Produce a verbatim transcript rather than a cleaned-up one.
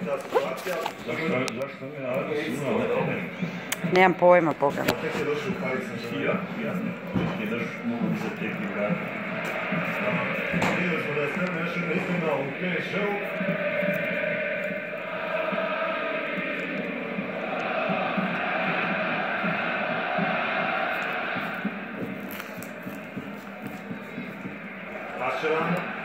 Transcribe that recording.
ozbiljna situacija. Zašto mi nalazi suna na tome? Nemam pojma, Boga. A tek je došao u Paris Saint-Germain. Ja, ja. Tek je došao, mogu bi se tek igrati. Vidjeli smo da je sve nešto iznimno u P S G-u. Pašerano.